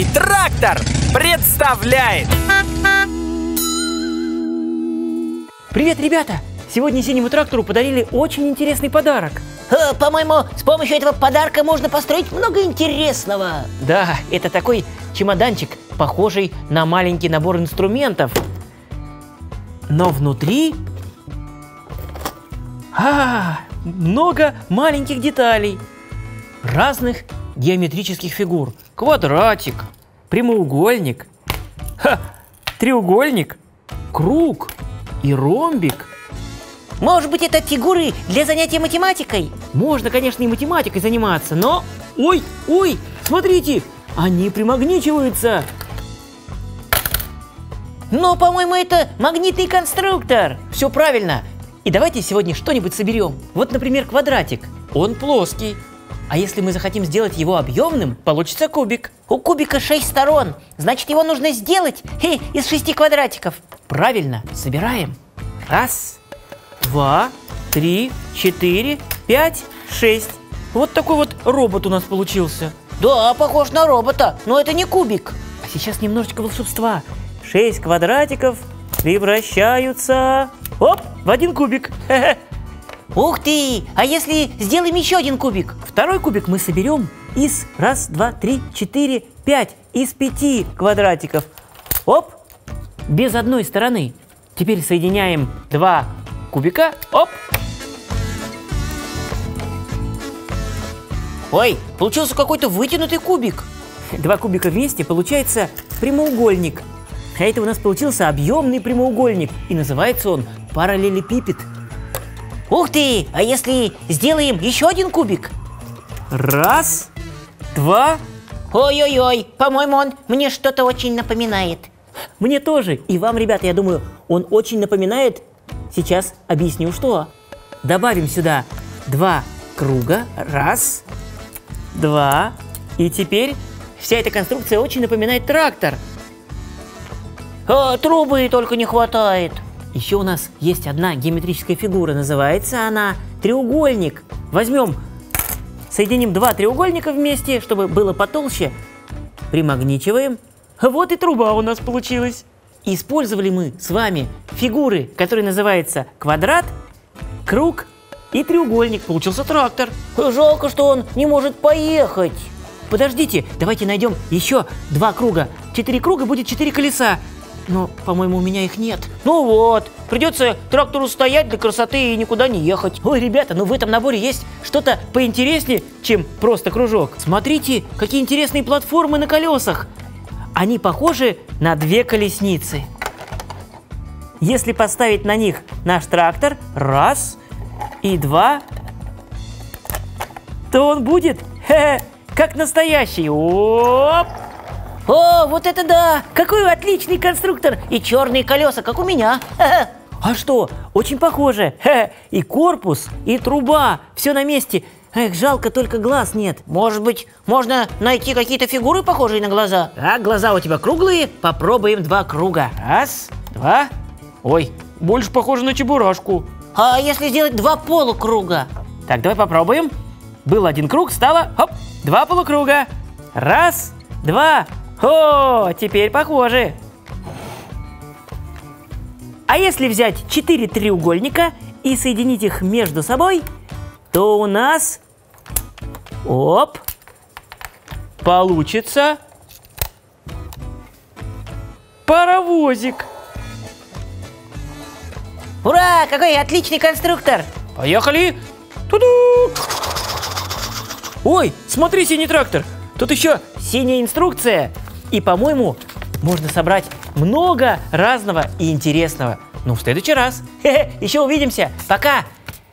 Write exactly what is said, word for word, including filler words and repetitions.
Синий трактор представляет! Привет, ребята! Сегодня Синему трактору подарили очень интересный подарок. Э, По-моему, с помощью этого подарка можно построить много интересного. Да, это такой чемоданчик, похожий на маленький набор инструментов. Но внутри... А, много маленьких деталей. Разных геометрических фигур. Квадратик, прямоугольник, ха, треугольник, круг и ромбик. Может быть, это фигуры для занятия математикой? Можно, конечно, и математикой заниматься, но... Ой, ой, смотрите, они примагничиваются. Но, по-моему, это магнитный конструктор. Все правильно. И давайте сегодня что-нибудь соберем. Вот, например, квадратик. Он плоский. А если мы захотим сделать его объемным, получится кубик. У кубика шесть сторон. Значит, его нужно сделать хе, из шести квадратиков. Правильно. Собираем. Раз, два, три, четыре, пять, шесть. Вот такой вот робот у нас получился. Да, похож на робота, но это не кубик. А сейчас немножечко волшебства. Шесть квадратиков превращаются... Оп, в один кубик. Ух ты! А если сделаем еще один кубик? Второй кубик мы соберем из раз, два, три, четыре, пять, из пяти квадратиков. Оп, без одной стороны. Теперь соединяем два кубика. Оп. Ой, получился какой-то вытянутый кубик. Два кубика вместе получается прямоугольник. А это у нас получился объемный прямоугольник. И называется он параллелепипед. Ух ты! А если сделаем еще один кубик? Раз, два. Ой-ой-ой, по-моему, он мне что-то очень напоминает. Мне тоже. И вам, ребята, я думаю, он очень напоминает. Сейчас объясню, что. Добавим сюда два круга. Раз, два. И теперь вся эта конструкция очень напоминает трактор. А, трубы только не хватает. Еще у нас есть одна геометрическая фигура. Называется она треугольник. Возьмем, соединим два треугольника вместе, чтобы было потолще. Примагничиваем. Вот и труба у нас получилась. Использовали мы с вами фигуры, которые называются квадрат, круг и треугольник. Получился трактор. Жалко, что он не может поехать. Подождите, давайте найдем еще два круга. Четыре круга будет четыре колеса. Но, по-моему, у меня их нет. Ну вот, придется трактору стоять для красоты и никуда не ехать. Ой, ребята, ну в этом наборе есть что-то поинтереснее, чем просто кружок. Смотрите, какие интересные платформы на колесах. Они похожи на две колесницы. Если поставить на них наш трактор, раз и два, то он будет хе-хе, как настоящий. Оп! О, вот это да! Какой отличный конструктор! И черные колеса, как у меня. А что? Очень похоже. Хе, и корпус, и труба. Все на месте. Эх, жалко, только глаз нет. Может быть, можно найти какие-то фигуры, похожие на глаза? Так, глаза у тебя круглые. Попробуем два круга. Раз, два. Ой, больше похоже на чебурашку. А если сделать два полукруга? Так, давай попробуем. Был один круг, стало, хоп, два полукруга. Раз, два. О, теперь похожи. А если взять четыре треугольника и соединить их между собой, то у нас, оп, получится паровозик. Ура, какой отличный конструктор! Поехали! Ту-ду! Ой, смотри, синий трактор, тут еще синяя инструкция. И, по-моему, можно собрать много разного и интересного. Ну, в следующий раз. Хе-хе, еще увидимся. Пока!